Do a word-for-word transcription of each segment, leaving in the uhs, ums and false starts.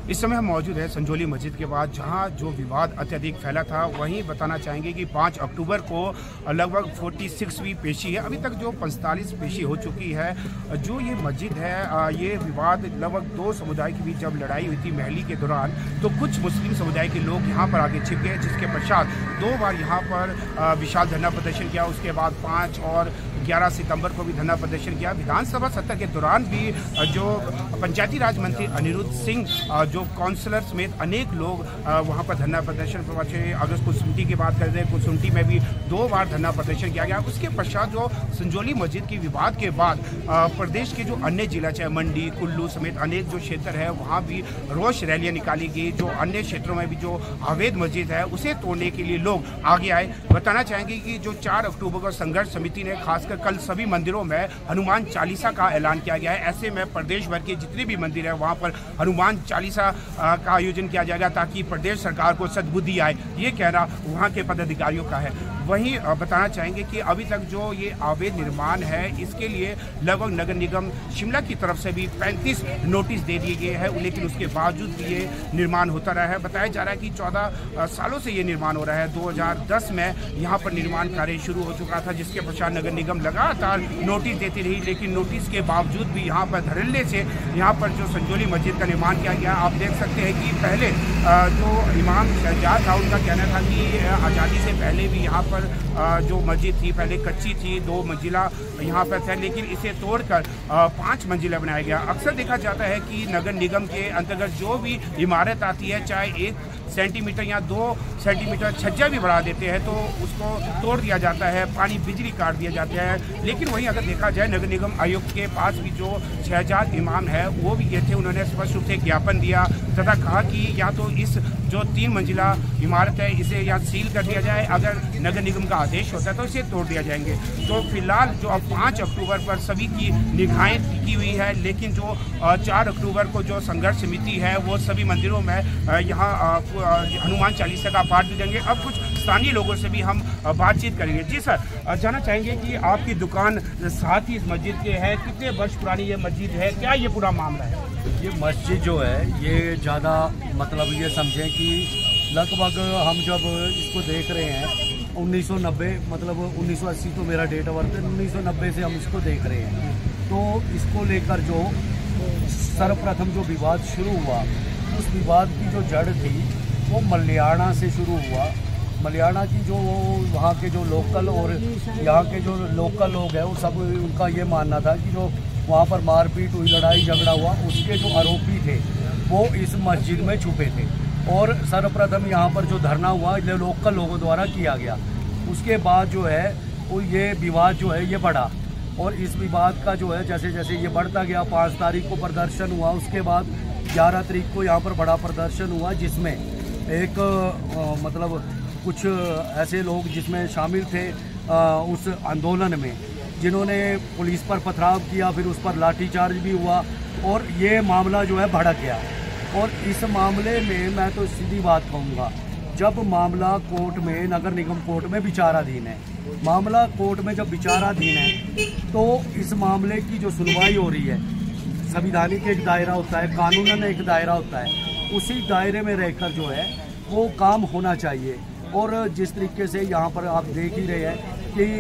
इस समय हम मौजूद है संजौली मस्जिद के बाद, जहां जो विवाद अत्यधिक फैला था। वहीं बताना चाहेंगे कि पाँच अक्टूबर को लगभग छियालीसवीं पेशी है। अभी तक जो पैंतालीस पेशी हो चुकी है। जो ये मस्जिद है, ये विवाद लगभग दो समुदाय के बीच जब लड़ाई हुई थी महली के दौरान, तो कुछ मुस्लिम समुदाय के लोग यहाँ पर आगे छिप गए, जिसके पश्चात दो बार यहाँ पर विशाल धरना प्रदर्शन किया। उसके बाद पाँच और ग्यारह सितंबर को भी धरना प्रदर्शन किया। विधानसभा सत्र के दौरान भी जो पंचायती राज मंत्री अनिरुद्ध सिंह, जो काउंसलर समेत अनेक लोग वहां पर धरना प्रदर्शन पर पहुंचे। अगर कुसुमटी की बात करें, कुसुमटी में भी दो बार धरना प्रदर्शन किया गया। उसके पश्चात जो संजौली मस्जिद की विवाद के बाद प्रदेश के जो अन्य जिला, चाहे मंडी, कुल्लू समेत अनेक जो क्षेत्र है, वहाँ भी रोष रैलियाँ निकाली गई। जो अन्य क्षेत्रों में भी जो अवैध मस्जिद है, उसे तोड़ने के लिए लोग आगे आए। बताना चाहेंगे कि जो चार अक्टूबर को संघर्ष समिति ने खासकर कल सभी मंदिरों में हनुमान चालीसा का ऐलान किया गया है। ऐसे में प्रदेश भर के जितने भी मंदिर है, वहां पर हनुमान चालीसा का आयोजन किया जाएगा, ताकि प्रदेश सरकार को सद्बुद्धि आए। ये कहना वहां के पदाधिकारियों का है। वहीं बताना चाहेंगे कि अभी तक जो ये अवैध निर्माण है, इसके लिए लगभग नगर निगम शिमला की तरफ से भी पैंतीस नोटिस दे दिए गए हैं, लेकिन उसके बावजूद भी ये निर्माण होता रहा है। बताया जा रहा है कि चौदह सालों से ये निर्माण हो रहा है। दो हज़ार दस में यहाँ पर निर्माण कार्य शुरू हो चुका था, जिसके पश्चात नगर निगम लगातार नोटिस देती रही, लेकिन नोटिस के बावजूद भी यहाँ पर धड़ल्ले से यहाँ पर जो संजौली मस्जिद का निर्माण किया गया। आप देख सकते हैं कि पहले जो इमाम शहजाद था, उनका कहना था कि आज़ादी से पहले भी यहाँ पर जो मस्जिद थी पहले कच्ची थी, दो मंजिला यहाँ पर थे, लेकिन इसे तोड़कर पाँच मंजिला बनाया गया। अक्सर देखा जाता है कि नगर निगम के अंतर्गत जो भी इमारत आती है, चाहे एक सेंटीमीटर या दो सेंटीमीटर छज्जा भी बढ़ा देते हैं, तो उसको तोड़ दिया जाता है, पानी बिजली काट दिया जाता है। लेकिन वहीं अगर देखा जाए, नगर निगम आयुक्त के पास भी जो शहजाद इमाम है, वो भी ये थे। उन्होंने स्पष्ट रूप से ज्ञापन दिया तथा कहा कि या तो इस जो तीन मंजिला इमारत है, इसे या सील कर दिया जाए, अगर नगर निगम का आदेश होता है तो इसे तोड़ दिया जाएंगे। तो फिलहाल जो अब पाँच अक्टूबर पर सभी की निगाहें टिकी हुई है, लेकिन जो चार अक्टूबर को जो संघर्ष समिति है, वो सभी मंदिरों में यहाँ हनुमान चालीसा का पाठ भी देंगे। अब कुछ स्थानीय लोगों से भी हम बातचीत करेंगे। जी सर, जानना चाहेंगे कि आपकी दुकान साथ ही इस मस्जिद के है, कितने वर्ष पुरानी ये मस्जिद है, क्या ये पूरा मामला है? ये मस्जिद जो है, ये ज़्यादा मतलब ये समझें कि लगभग हम जब इसको देख रहे हैं उन्नीस सौ नब्बे, मतलब उन्नीस सौ अस्सी तो मेरा डेट ऑफ बर्थ है, उन्नीस सौ नब्बे से हम इसको देख रहे हैं। तो इसको लेकर जो सर्वप्रथम जो विवाद शुरू हुआ, उस विवाद की जो जड़ थी वो मल्याणा से शुरू हुआ। मल्याणा की जो वहाँ के जो लोकल और यहाँ के जो लोकल लोग हैं, वो सब उनका ये मानना था कि जो वहाँ पर मारपीट हुई, लड़ाई झगड़ा हुआ, उसके जो आरोपी थे वो इस मस्जिद में छुपे थे। और सर्वप्रथम यहाँ पर जो धरना हुआ लोकल लोगों द्वारा किया गया। उसके बाद जो है वो ये विवाद जो है ये बढ़ा, और इस विवाद का जो है जैसे जैसे ये बढ़ता गया, पाँच तारीख को प्रदर्शन हुआ। उसके बाद ग्यारह तारीख को यहाँ पर बड़ा प्रदर्शन हुआ, जिसमें एक आ, मतलब कुछ ऐसे लोग जिसमें शामिल थे आ, उस आंदोलन में, जिन्होंने पुलिस पर पथराव किया, फिर उस पर लाठीचार्ज भी हुआ, और ये मामला जो है भड़क गया। और इस मामले में मैं तो सीधी बात कहूँगा, जब मामला कोर्ट में, नगर निगम कोर्ट में विचाराधीन है, मामला कोर्ट में जब विचाराधीन है, तो इस मामले की जो सुनवाई हो रही है, संविधानिक एक दायरा होता है, कानूनन एक दायरा होता है, उसी दायरे में रहकर जो है वो काम होना चाहिए। और जिस तरीके से यहाँ पर आप देख ही रहे हैं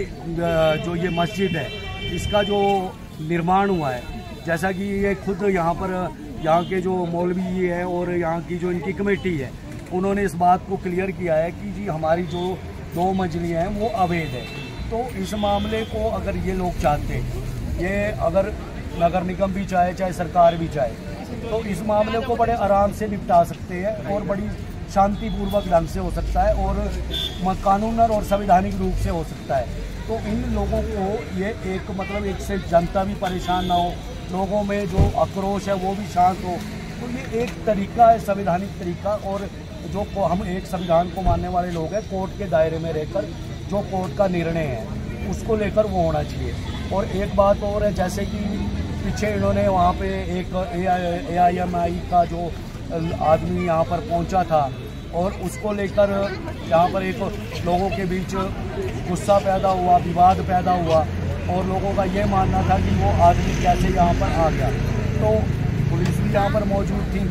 कि जो ये मस्जिद है, इसका जो निर्माण हुआ है, जैसा कि ये खुद यहाँ पर यहाँ के जो मौलवी है और यहाँ की जो इनकी कमेटी है, उन्होंने इस बात को क्लियर किया है कि जी हमारी जो दो मंजिलियाँ हैं वो अवैध है। तो इस मामले को अगर ये लोग चाहते हैं, ये अगर नगर निगम भी चाहे, चाहे सरकार भी चाहे, तो इस मामले को बड़े आराम से निपटा सकते हैं और बड़ी शांतिपूर्वक ढंग से हो सकता है, और कानूनन और संवैधानिक रूप से हो सकता है। तो इन लोगों को ये एक मतलब एक से जनता भी परेशान ना हो, लोगों में जो आक्रोश है वो भी शांत हो। तो ये एक तरीका है, संवैधानिक तरीका, और जो को हम एक संविधान को मानने वाले लोग हैं, कोर्ट के दायरे में रहकर जो कोर्ट का निर्णय है उसको लेकर वो होना चाहिए। और एक बात और है, जैसे कि पीछे इन्होंने वहाँ पे एक ए आई एम आई का जो आदमी यहाँ पर पहुँचा था, और उसको लेकर यहाँ पर एक लोगों के बीच गुस्सा पैदा हुआ, विवाद पैदा हुआ, और लोगों का ये मानना था कि वो आदमी कैसे यहाँ पर आ गया। तो पुलिस भी यहाँ पर मौजूद थी,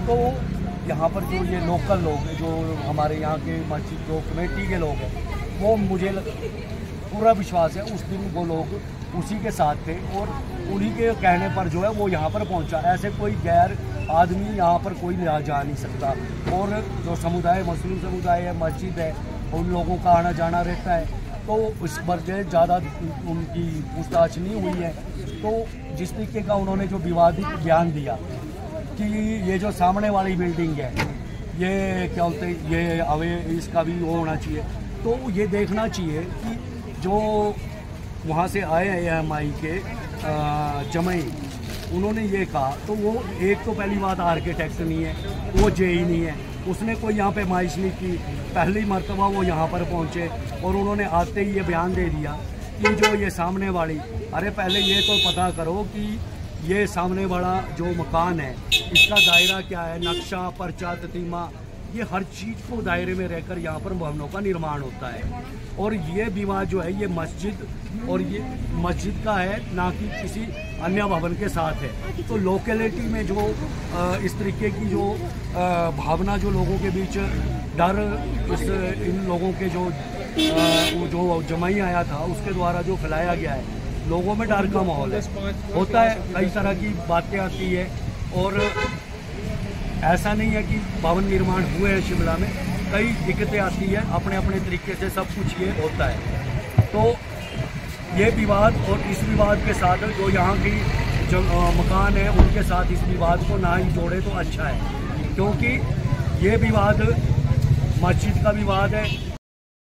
तो यहाँ पर जो ये लोकल लोग हैं, जो हमारे यहाँ के मस्जिद जो कमेटी के लोग हैं, वो मुझे लग, पूरा विश्वास है उस दिन वो लोग उसी के साथ थे और उन्हीं के कहने पर जो है वो यहाँ पर पहुँचा। ऐसे कोई गैर आदमी यहाँ पर कोई जा नहीं सकता। और जो समुदाय मुस्लिम समुदाय है, मस्जिद है, उन लोगों का आना जाना रहता है, तो इस पर ज़्यादा उनकी पूछताछ नहीं हुई है। तो जिस तरीके का उन्होंने जो विवादित बयान दिया कि ये जो सामने वाली बिल्डिंग है ये क्या बोलते हैं, ये अवे इसका भी वो होना चाहिए, तो ये देखना चाहिए कि जो वहाँ से आए हैं एम आई के जमई, उन्होंने ये कहा, तो वो एक तो पहली बात आर्किटेक्ट नहीं है, वो जेई नहीं है, उसने कोई यहाँ पे माइश नहीं की। पहली मर्तबा वो यहाँ पर पहुँचे और उन्होंने आते ही ये बयान दे दिया कि जो ये सामने वाली, अरे पहले ये तो पता करो कि ये सामने वाला जो मकान है इसका दायरा क्या है, नक्शा, पर्चा, ततीमा, ये हर चीज़ को दायरे में रहकर यहाँ पर भवनों का निर्माण होता है। और ये विवाद जो है ये मस्जिद और ये मस्जिद का है, ना कि किसी अन्य भवन के साथ है। तो लोकेलिटी में जो इस तरीके की जो भावना जो लोगों के बीच डर, इस इन लोगों के जो जो जमाई आया था उसके द्वारा जो फैलाया गया है, लोगों में डर का माहौल है, होता है, कई तरह की बातें आती है। और ऐसा नहीं है कि भवन निर्माण हुए हैं शिमला में, कई दिक्कतें आती है, अपने अपने तरीके से सब कुछ ये होता है। तो ये विवाद और इस विवाद के साथ जो यहाँ की जो मकान है उनके साथ इस विवाद को ना ही जोड़े तो अच्छा है, क्योंकि ये विवाद मस्जिद का विवाद है,